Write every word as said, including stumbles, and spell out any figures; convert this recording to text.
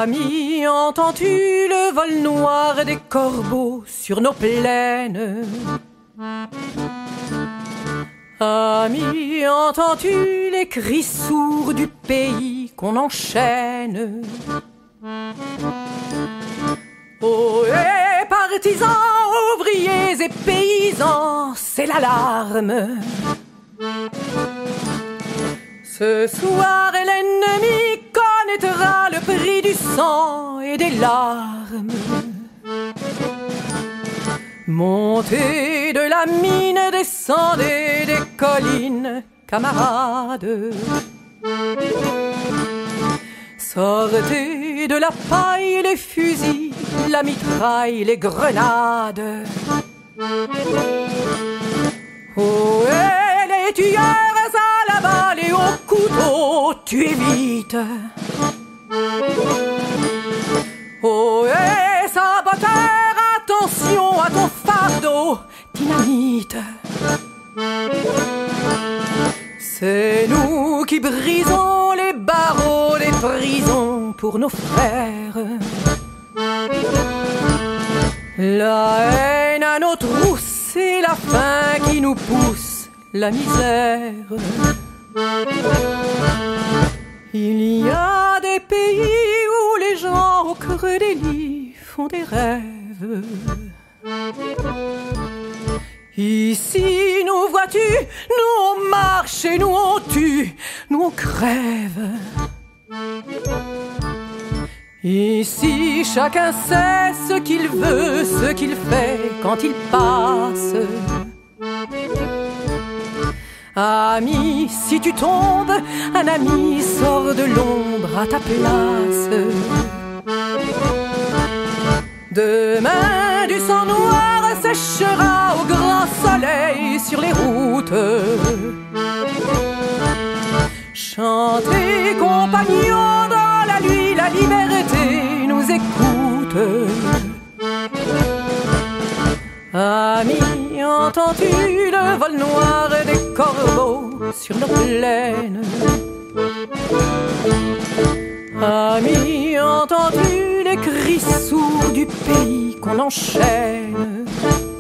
Ami, entends-tu le vol noir des corbeaux sur nos plaines? Ami, entends-tu les cris sourds du pays qu'on enchaîne? Oh, et partisans, ouvriers et paysans, c'est l'alarme. Ce soir, l'ennemi connaîtra le prix du sang et des larmes. Montez de la mine, descendez des collines, camarades. Sortez de la paille les fusils, la mitraille, les grenades. Oh, et les tueurs à la balle et au couteau, tuez vite. Oh, et saboteur, attention à ton fardeau, dynamite. C'est nous qui brisons les barreaux des prisons pour nos frères. La haine à nos trousses et la faim qui nous pousse, la misère. Il y a des pays où les gens au creux des lits font des rêves. Ici, nous vois-tu, nous on marche et nous on tue, nous on crève. Ici, chacun sait ce qu'il veut, ce qu'il fait quand il passe. Ami, si tu tombes, un ami sort de l'ombre à ta place. Demain, du sang noir séchera au grand soleil sur les routes. Chantez, compagnons, dans la nuit, la liberté nous écoute. Ami, entends-tu le vol noir des corbeaux sur nos plaines? Ami, entends-tu les cris sourds du pays qu'on enchaîne?